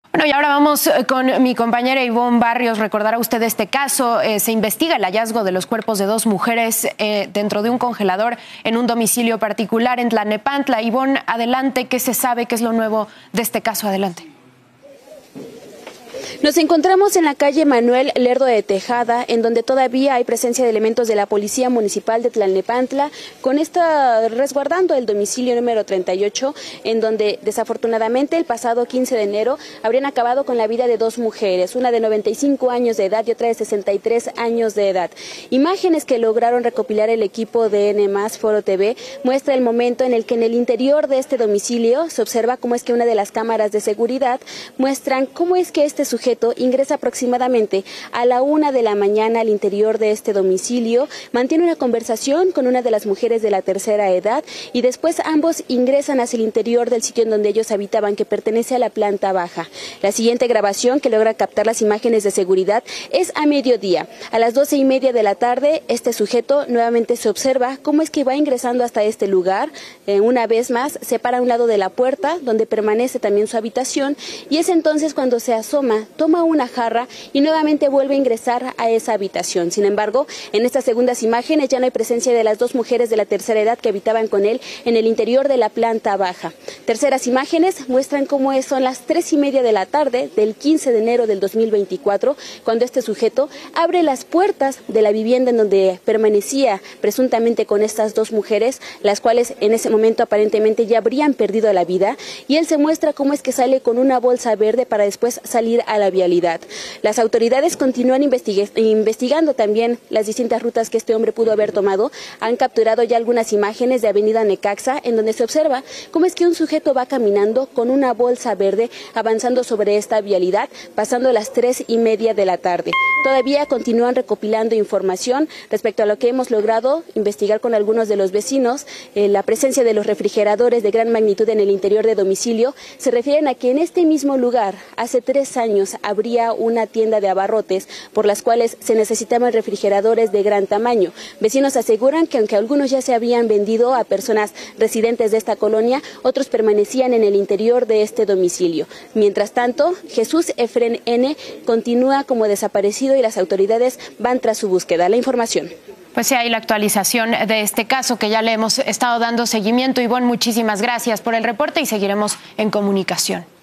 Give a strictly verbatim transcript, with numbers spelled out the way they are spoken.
Bueno, y ahora vamos con mi compañera Ivonne Barrios. Recordará usted este caso. Eh, se investiga el hallazgo de los cuerpos de dos mujeres eh, dentro de un congelador en un domicilio particular en Tlalnepantla. Ivonne, adelante. ¿Qué se sabe? ¿Qué es lo nuevo de este caso? Adelante. Nos encontramos en la calle Manuel Lerdo de Tejada, en donde todavía hay presencia de elementos de la Policía Municipal de Tlalnepantla, con esta resguardando el domicilio número treinta y ocho, en donde desafortunadamente el pasado quince de enero habrían acabado con la vida de dos mujeres, una de noventa y cinco años de edad y otra de sesenta y tres años de edad. Imágenes que lograron recopilar el equipo de N más Foro T V muestra el momento en el que en el interior de este domicilio se observa cómo es que una de las cámaras de seguridad muestran cómo es que este sujeto ingresa aproximadamente a la una de la mañana al interior de este domicilio, mantiene una conversación con una de las mujeres de la tercera edad y después ambos ingresan hacia el interior del sitio en donde ellos habitaban, que pertenece a la planta baja. La siguiente grabación, que logra captar las imágenes de seguridad, es a mediodía. A las doce y media de la tarde, este sujeto nuevamente se observa cómo es que va ingresando hasta este lugar. Eh, una vez más, se para a un lado de la puerta, donde permanece también su habitación, y es entonces cuando se asoma, toma una jarra y nuevamente vuelve a ingresar a esa habitación. Sin embargo, en estas segundas imágenes ya no hay presencia de las dos mujeres de la tercera edad que habitaban con él en el interior de la planta baja. Terceras imágenes muestran cómo son las tres y media de la tarde del quince de enero del dos mil veinticuatro, cuando este sujeto abre las puertas de la vivienda en donde permanecía presuntamente con estas dos mujeres, las cuales en ese momento aparentemente ya habrían perdido la vida, y él se muestra cómo es que sale con una bolsa verde para después salir a la vialidad. Las autoridades continúan investigando también las distintas rutas que este hombre pudo haber tomado. Han capturado ya algunas imágenes de Avenida Necaxa, en donde se observa cómo es que un sujeto va caminando con una bolsa verde, avanzando sobre esta vialidad, pasando las tres y media de la tarde. Todavía continúan recopilando información respecto a lo que hemos logrado investigar con algunos de los vecinos. Eh, la presencia de los refrigeradores de gran magnitud en el interior de domicilio se refieren a que en este mismo lugar, hace tres años, habría una tienda de abarrotes por las cuales se necesitaban refrigeradores de gran tamaño. Vecinos aseguran que aunque algunos ya se habían vendido a personas residentes de esta colonia, otros permanecían en el interior de este domicilio. Mientras tanto, Jesús Efren N. continúa como desaparecido y las autoridades van tras su búsqueda. La información. Pues sí, hay la actualización de este caso que ya le hemos estado dando seguimiento. Ivonne, muchísimas gracias por el reporte y seguiremos en comunicación.